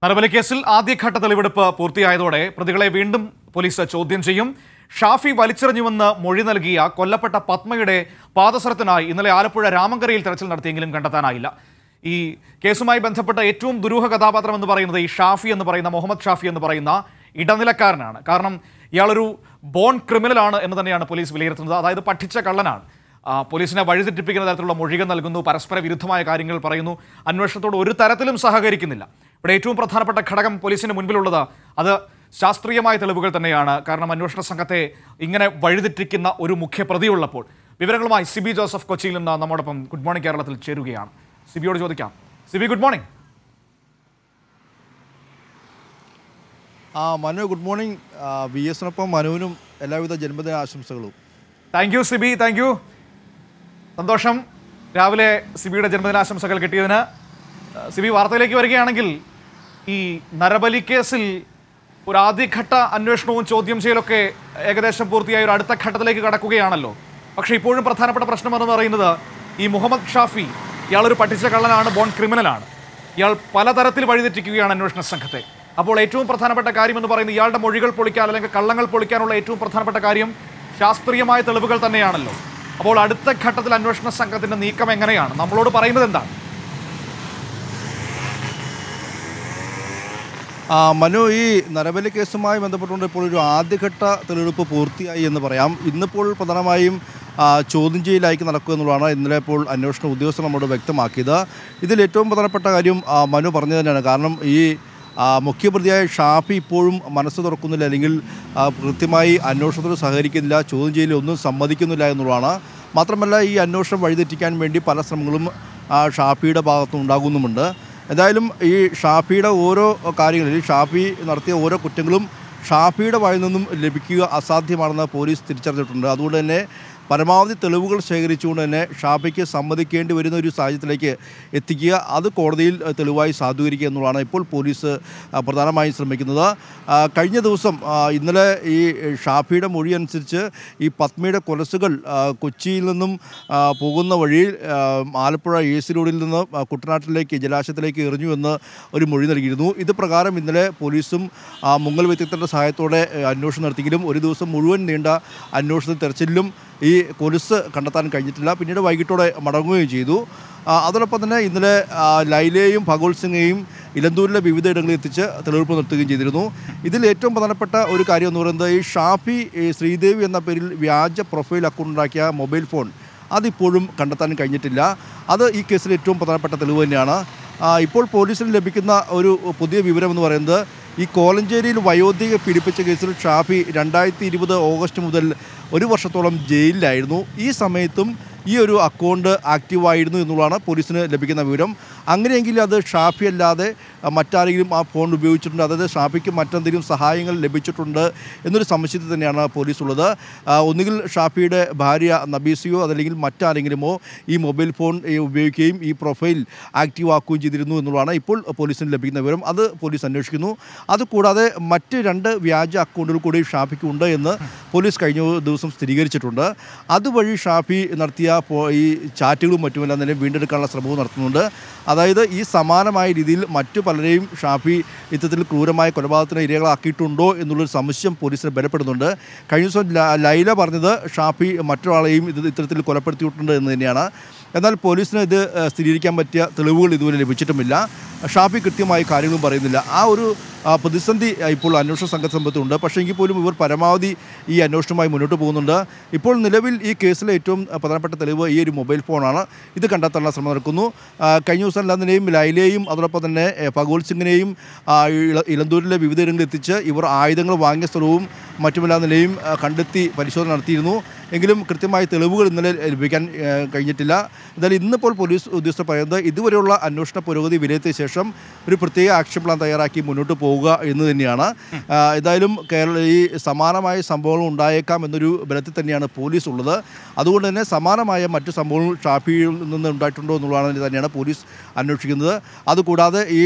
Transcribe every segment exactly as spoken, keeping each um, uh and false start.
നരബലി കേസിൽ ആദ്യഘട്ട തെളിവെടുപ്പ് പൂർത്തിയായതോടെ പ്രതികളെ വീണ്ടും പോലീസ് ചോദ്യം ചെയ്യും. ഷാഫി വലിച്ചെറിഞ്ഞുവെന്ന് മൊഴി നൽകിയ കൊല്ലപ്പെട്ട പത്മയുടെ പാദസരത്തിനായി ഇന്നലെ ആലപ്പുഴ രാമങ്കരയിൽ തെരച്ചിൽ നടത്തിയെങ്കിലും കണ്ടെത്താനായില്ല. ഈ കേസുമായി ബന്ധപ്പെട്ട ഏറ്റവും ദുരൂഹ കഥാപാത്രം എന്ന് പറയുന്നത് ഈ ഷാഫി എന്ന് പറയുന്ന മുഹമ്മദ് ഷാഫി എന്ന് പറയുന്ന ഇടനിലക്കാരനാണ്. കാരണം ഇയാളൊരു ബോൺ ക്രിമിനലാണ് എന്ന് തന്നെയാണ് പോലീസ് വിലയിരുത്തുന്നത്. അതായത് പഠിച്ച കള്ളനാണ്. പോലീസിനെ വഴിതെറ്റിപ്പിക്കുന്ന തരത്തിലുള്ള മൊഴികൾ നൽകുന്നു, പരസ്പര വിരുദ്ധമായ കാര്യങ്ങൾ പറയുന്നു, അന്വേഷണത്തോട് ഒരു തരത്തിലും സഹകരിക്കുന്നില്ല. ഇവിടെ ഏറ്റവും പ്രധാനപ്പെട്ട ഘടകം പോലീസിന് മുൻപിലുള്ളത് അത് ശാസ്ത്രീയമായ തെളിവുകൾ തന്നെയാണ്. കാരണം അന്വേഷണ സംഘത്തെ ഇങ്ങനെ വഴിതെറ്റിക്കുന്ന ഒരു മുഖ്യ പ്രതിയുള്ളപ്പോൾ. വിവരങ്ങളുമായി സിബി ജോസഫ് കൊച്ചിയിൽ നിന്ന് നമ്മോടൊപ്പം ഗുഡ് മോർണിംഗ് കേരളത്തിൽ ചേരുകയാണ്. സിബിയോട് ചോദിക്കാം. Sibi, good morning. ആ മനു, ഗുഡ് മോർണിംഗ്. വി എസിനൊപ്പം മനുവിനും എല്ലാവിധ ജന്മദിന ആശംസകളും. Thank you Sibi, thank you. സന്തോഷം രാവിലെ സിബിയുടെ ജന്മദിനാശംസകൾ കിട്ടിയതിന്. സിബി, വാർത്തയിലേക്ക് വരികയാണെങ്കിൽ ഈ നരബലി കേസിൽ ഒരു ആദ്യഘട്ട അന്വേഷണവും ചോദ്യം ചെയ്യലൊക്കെ ഏകദേശം പൂർത്തിയായ ഒരു അടുത്ത ഘട്ടത്തിലേക്ക് കടക്കുകയാണല്ലോ. പക്ഷേ ഇപ്പോഴും പ്രധാനപ്പെട്ട പ്രശ്നമെന്ന് പറയുന്നത് ഈ മുഹമ്മദ് ഷാഫി ഇയാളൊരു പഠിച്ച കള്ളനാണ്, ബോൺ ക്രിമിനലാണ്. ഇയാൾ പലതരത്തിൽ വഴിതെറ്റിക്കുകയാണ് അന്വേഷണ സംഘത്തെ. അപ്പോൾ ഏറ്റവും പ്രധാനപ്പെട്ട കാര്യം എന്ന് പറയുന്നത് ഇയാളുടെ മൊഴികൾ പൊളിക്കാൻ അല്ലെങ്കിൽ കള്ളങ്ങൾ പൊളിക്കാനുള്ള ഏറ്റവും പ്രധാനപ്പെട്ട കാര്യം ശാസ്ത്രീയമായ തെളിവുകൾ തന്നെയാണല്ലോ. അപ്പോൾ അടുത്ത ഘട്ടത്തിൽ അന്വേഷണ സംഘത്തിന്റെ നീക്കം എങ്ങനെയാണ്? നമ്മളോട് പറയുന്നത് എന്താണ്? മനു, ഈ നരബലി കേസുമായി ബന്ധപ്പെട്ടുകൊണ്ട് ഇപ്പോൾ ഒരു ആദ്യഘട്ട തെളിവെടുപ്പ് പൂർത്തിയായി എന്ന് പറയാം. ഇന്നിപ്പോൾ പ്രധാനമായും ചോദ്യം ചെയ്യലായി നടക്കുക എന്നുള്ളതാണ് ഇന്നലെ ഇപ്പോൾ അന്വേഷണ ഉദ്യോഗസ്ഥർ നമ്മോട് വ്യക്തമാക്കിയത്. ഇതിൽ ഏറ്റവും പ്രധാനപ്പെട്ട കാര്യം മനു പറഞ്ഞു തന്നെയാണ്. കാരണം ഈ മുഖ്യപ്രതിയായ ഷാഫി ഇപ്പോഴും മനസ്സ് തുറക്കുന്നില്ല, അല്ലെങ്കിൽ കൃത്യമായി അന്വേഷണത്തിൽ സഹകരിക്കുന്നില്ല, ചോദ്യം ചെയ്യലിൽ ഒന്നും സമ്മതിക്കുന്നില്ല എന്നുള്ളതാണ്. മാത്രമല്ല ഈ അന്വേഷണം വഴിതെറ്റിക്കാൻ വേണ്ടി പല ശ്രമങ്ങളും ഷാഫിയുടെ ഭാഗത്തും ഉണ്ടാകുന്നുമുണ്ട്. എന്തായാലും ഈ ഷാഫിയുടെ ഓരോ കാര്യങ്ങളിൽ ഷാഫി നടത്തിയ ഓരോ കുറ്റങ്ങളും ഷാഫിയുടെ വായിൽ നിന്നും ലഭിക്കുക അസാധ്യമാണെന്ന് പോലീസ് തിരിച്ചറിഞ്ഞിട്ടുണ്ട്. അതുകൊണ്ട് തന്നെ പരമാവധി തെളിവുകൾ ശേഖരിച്ചുകൊണ്ട് തന്നെ ഷാഫിക്ക് സമ്മതിക്കേണ്ടി വരുന്ന ഒരു സാഹചര്യത്തിലേക്ക് എത്തിക്കുക, അത് കോടതിയിൽ തെളിവായി സാധൂകരിക്കുക എന്നുള്ളതാണ് ഇപ്പോൾ പോലീസ് പ്രധാനമായും ശ്രമിക്കുന്നത്. കഴിഞ്ഞ ദിവസം ഇന്നലെ ഈ ഷാഫിയുടെ മൊഴി അനുസരിച്ച് ഈ പത്മയുടെ കൊലസുകൾ കൊച്ചിയിൽ നിന്നും പോകുന്ന വഴി ആലപ്പുഴ എ സി റോഡിൽ നിന്ന് കുട്ടനാട്ടിലേക്ക് ജലാശയത്തിലേക്ക് എറിഞ്ഞു എന്ന് ഒരു മൊഴി നൽകിയിരുന്നു. ഇത് പ്രകാരം ഇന്നലെ പോലീസും മുങ്ങൽ വിദഗ്ധരുടെ സഹായത്തോടെ അന്വേഷണം നടത്തിയെങ്കിലും ഒരു ദിവസം മുഴുവൻ നീണ്ട അന്വേഷണ തെരച്ചിലും ഈ കൊലുസ് കണ്ടെത്താൻ കഴിഞ്ഞിട്ടില്ല. പിന്നീട് വൈകിട്ടോടെ മടങ്ങുകയും ചെയ്തു. അതോടൊപ്പം തന്നെ ഇന്നലെ ലൈലയെയും ഭഗോൾ സിംഗയെയും ഇലന്തൂരിലെ വിവിധ ഇടങ്ങളിൽ എത്തിച്ച് തെളിവെടുപ്പ് നടത്തുകയും ചെയ്തിരുന്നു. ഇതിൽ ഏറ്റവും പ്രധാനപ്പെട്ട ഒരു കാര്യം എന്ന് പറയുന്നത് ഈ ഷാഫി ശ്രീദേവി എന്ന പേരിൽ വ്യാജ പ്രൊഫൈൽ അക്കൗണ്ട് ഉണ്ടാക്കിയ മൊബൈൽ ഫോൺ അതിപ്പോഴും കണ്ടെത്താൻ കഴിഞ്ഞിട്ടില്ല. അത് ഈ കേസിൽ ഏറ്റവും പ്രധാനപ്പെട്ട തെളിവ് തന്നെയാണ്. ഇപ്പോൾ പോലീസിന് ലഭിക്കുന്ന ഒരു പുതിയ വിവരം എന്ന് പറയുന്നത് ഈ കോലഞ്ചേരിയിൽ വയോധികയെ പീഡിപ്പിച്ച കേസിൽ ഷാഫി രണ്ടായിരത്തി ഇരുപത് ഓഗസ്റ്റ് മുതൽ ഒരു വർഷത്തോളം ജയിലിലായിരുന്നു. ഈ സമയത്തും ഈ ഒരു അക്കൗണ്ട് ആക്റ്റീവായിരുന്നു എന്നുള്ളതാണ് പോലീസിന് ലഭിക്കുന്ന വിവരം. അങ്ങനെയെങ്കിൽ അത് ഷാഫി അല്ലാതെ മറ്റാരെങ്കിലും ആ ഫോൺ ഉപയോഗിച്ചിട്ടുണ്ട്, അതായത് ഷാഫിക്ക് മറ്റെന്തെങ്കിലും സഹായങ്ങൾ ലഭിച്ചിട്ടുണ്ട് എന്നൊരു സംശയത്തിൽ തന്നെയാണ് പോലീസ് ഉള്ളത്. ഒന്നുകിൽ ഷാഫിയുടെ ഭാര്യ നബീസിയോ അതല്ലെങ്കിൽ മറ്റാരെങ്കിലുമോ ഈ മൊബൈൽ ഫോൺ ഉപയോഗിക്കുകയും ഈ പ്രൊഫൈൽ ആക്റ്റീവ് ആക്കുകയും ചെയ്തിരുന്നു എന്നുള്ളതാണ് ഇപ്പോൾ പോലീസിന് ലഭിക്കുന്ന വിവരം. അത് പോലീസ് അന്വേഷിക്കുന്നു. അതുകൂടാതെ മറ്റ് രണ്ട് വ്യാജ അക്കൗണ്ടുകൾ കൂടി ഷാഫിക്ക് ഉണ്ട് എന്ന് പോലീസ് കഴിഞ്ഞ ദിവസം സ്ഥിരീകരിച്ചിട്ടുണ്ട്. അതുവഴി ഷാഫി നടത്തിയ ഈ ചാറ്റുകളും മറ്റുമെല്ലാം തന്നെ വീണ്ടെടുക്കാനുള്ള ശ്രമവും നടത്തുന്നുണ്ട്. അതായത് ഈ സമാനമായ രീതിയിൽ മറ്റു പലരെയും ഷാഫി ഇത്തരത്തിൽ ക്രൂരമായ കൊലപാതകത്തിന് ഇരകളാക്കിയിട്ടുണ്ടോ എന്നുള്ളൊരു സംശയം പോലീസിന് ബലപ്പെടുന്നുണ്ട്. കഴിഞ്ഞ ദിവസം ലൈല പറഞ്ഞത് ഷാഫി മറ്റൊരാളെയും ഇത് ഇത്തരത്തിൽ കൊലപ്പെടുത്തിയിട്ടുണ്ട് എന്ന് തന്നെയാണ്. എന്നാൽ പോലീസിന് ഇത് സ്ഥിരീകരിക്കാൻ പറ്റിയ തെളിവുകൾ ഇതുവരെ ലഭിച്ചിട്ടുമില്ല. ഷാഫി കൃത്യമായി കാര്യങ്ങളും പറയുന്നില്ല. ആ ഒരു പ്രതിസന്ധി ഇപ്പോൾ അന്വേഷണ സംഘസമ്പത്തുണ്ട്. പക്ഷേ എങ്കിൽ പോലും ഇവർ പരമാവധി ഈ അന്വേഷണവുമായി മുന്നോട്ട് പോകുന്നുണ്ട്. ഇപ്പോൾ നിലവിൽ ഈ കേസിലെ ഏറ്റവും പ്രധാനപ്പെട്ട തെളിവ് ഈ ഒരു മൊബൈൽ ഫോണാണ്. ഇത് കണ്ടെത്താനുള്ള ശ്രമം നടക്കുന്നു. കഴിഞ്ഞ ദിവസം എല്ലാത്തിനെയും ലൈലയെയും അതോടൊപ്പം തന്നെ ഭഗോൾ സിംഗിനെയും ഇലന്തൂരിലെ വിവിധ ഇടങ്ങളിൽ എത്തിച്ച് ഇവർ ആയുധങ്ങൾ വാങ്ങിയ സ്ഥലവും മറ്റുമെല്ലാ നിലയും കണ്ടെത്തി പരിശോധന നടത്തിയിരുന്നു. എങ്കിലും കൃത്യമായ തെളിവുകൾ ഇന്നലെ ലഭിക്കാൻ കഴിഞ്ഞിട്ടില്ല. എന്തായാലും ഇന്നിപ്പോൾ പോലീസ് ഉദ്യോഗസ്ഥർ പറയുന്നത് ഇതുവരെയുള്ള അന്വേഷണ പുരോഗതി വിലയിരുത്തിയ ശേഷം ഒരു പ്രത്യേക ആക്ഷൻ പ്ലാൻ തയ്യാറാക്കി മുന്നോട്ട് പോവുക എന്ന് തന്നെയാണ്. ഏതായാലും കേരള ഈ സമാനമായ സംഭവങ്ങൾ ഉണ്ടായേക്കാം എന്നൊരു ബലത്തിൽ തന്നെയാണ് പോലീസ് ഉള്ളത്. അതുകൊണ്ട് തന്നെ സമാനമായ മറ്റു സംഭവങ്ങൾ ഷാഫിയിൽ നിന്ന് ഉണ്ടായിട്ടുണ്ടോ എന്നുള്ളതാണ് തന്നെയാണ് പോലീസ് അന്വേഷിക്കുന്നത്. അതുകൂടാതെ ഈ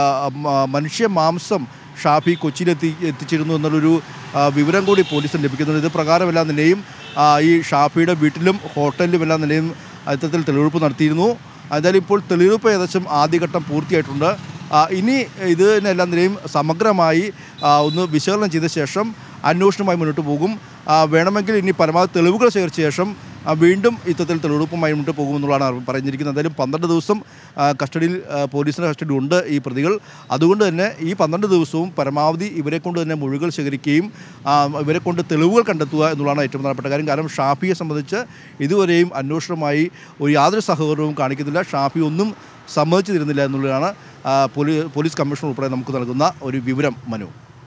മനുഷ്യ മാംസം ഷാഫി കൊച്ചിയിലെത്തി എത്തിച്ചിരുന്നു എന്നുള്ളൊരു വിവരം കൂടി പോലീസിന് ലഭിക്കുന്നുണ്ട്. ഇത് പ്രകാരമെല്ലാം നിലയും ഈ ഷാഫിയുടെ വീട്ടിലും ഹോട്ടലിലുമെല്ലാം നിലയും ഇത്തരത്തിൽ തെളിവെടുപ്പ് നടത്തിയിരുന്നു. എന്തായാലും ഇപ്പോൾ തെളിവെടുപ്പ് ഏകദേശം ആദ്യഘട്ടം പൂർത്തിയായിട്ടുണ്ട്. ഇനി ഇതിനെല്ലാം നിലയും സമഗ്രമായി ഒന്ന് വിശകലനം ചെയ്ത ശേഷം അന്വേഷണവുമായി മുന്നോട്ട് പോകും. വേണമെങ്കിൽ ഇനി പരമാവധി തെളിവുകൾ ശേഖരിച്ച ശേഷം വീണ്ടും ഇത്തരത്തിൽ തെളിവെടുപ്പുമായി മുന്നോട്ട് പോകുമെന്നുള്ളതാണ് പറഞ്ഞിരിക്കുന്നത്. എന്തായാലും പന്ത്രണ്ട് ദിവസം കസ്റ്റഡിയിൽ പോലീസിൻ്റെ കസ്റ്റഡി ഉണ്ട് ഈ പ്രതികൾ. അതുകൊണ്ട് തന്നെ ഈ പന്ത്രണ്ട് ദിവസവും പരമാവധി ഇവരെ കൊണ്ട് തന്നെ മൊഴികൾ ശേഖരിക്കുകയും ഇവരെ കൊണ്ട് തെളിവുകൾ കണ്ടെത്തുക എന്നുള്ളതാണ് ഏറ്റവും പ്രധാനപ്പെട്ട കാര്യം. കാരണം ഷാഫിയെ സംബന്ധിച്ച് ഇതുവരെയും അന്വേഷണവുമായി ഒരു യാതൊരു സഹകരണവും കാണിക്കുന്നില്ല. ഷാഫി ഒന്നും സമ്മതിച്ചു തരുന്നില്ല എന്നുള്ളതാണ് പോലീസ് കമ്മീഷണർ ഉൾപ്പെടെ നമുക്ക് നൽകുന്ന ഒരു വിവരം. മനു.